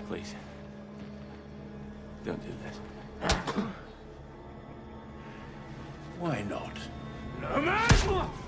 Please. Don't do this. Why not? No, man!